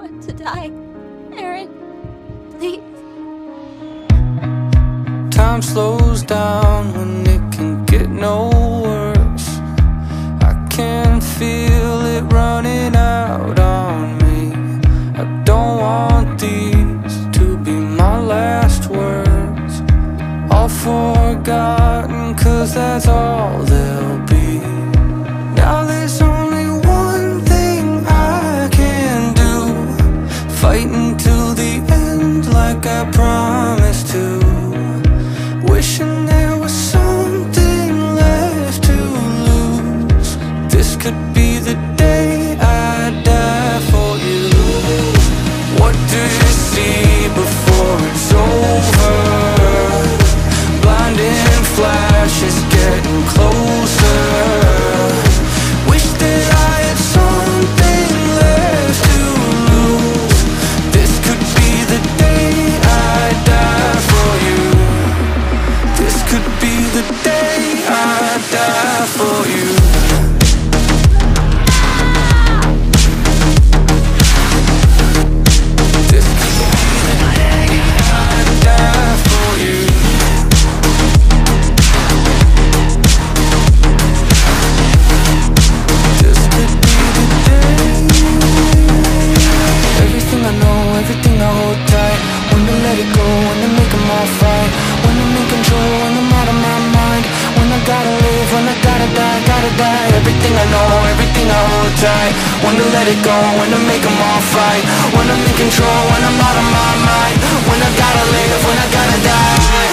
want to die. Eren, please. Time slows down when it can get no worse. I can feel it running out on me. I don't want these to be my last words. All forgotten, 'cause that's all they'll be. Now there's only one thing I can do. Fight until the end like I promised to. Wishing there was something left to lose. This could be the day I die for you. What do you see before it's over? Blinding flashes getting closer. Wish that I had something left to lose. This could be the day I die for you. This could be the day I die for you. This could be the day I die for you. This could be the day. Everything I know, everything I hold tight. When to let it go, when to make them all fight. When I'm in control, when I'm out of my mind. When I gotta live, when I gotta die, gotta die. Everything I know, everything I hold tight. When to let it go, when to make them all fight. When I'm in control, when I'm out of my mind. When I gotta live, when I gotta die.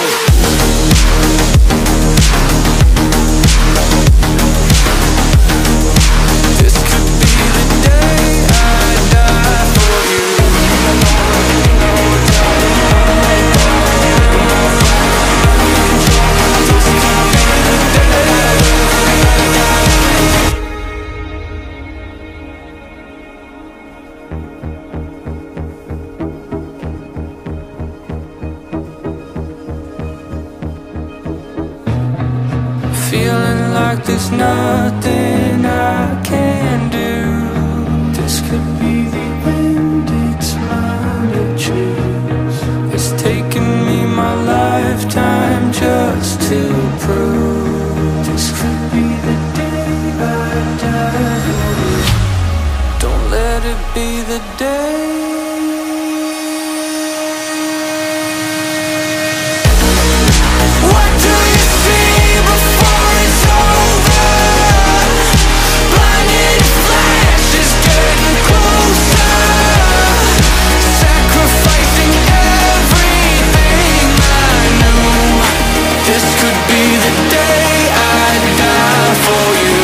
This could be the day I die for you. Everything I hold tight. Feeling like there's nothing I can do. This could be the end, it's mine to choose. It's taken me my lifetime just to prove. This could be the day I die for you. Don't let it be the day. What do you see before it's over? Blinded flashes getting closer. Sacrificing everything I knew. This could be the day I die for you.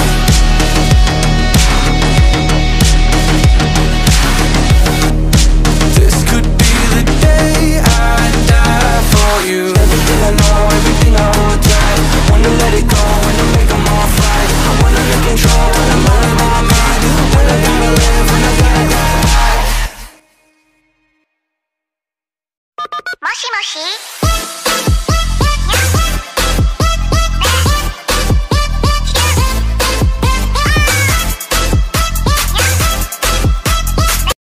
This could be the day I die for you. Everything I know, everything I hold tight. When to let it go, when to make them all fight. When I'm in control, when I'm out of my mind. When I gotta live, when I gotta die. もしもし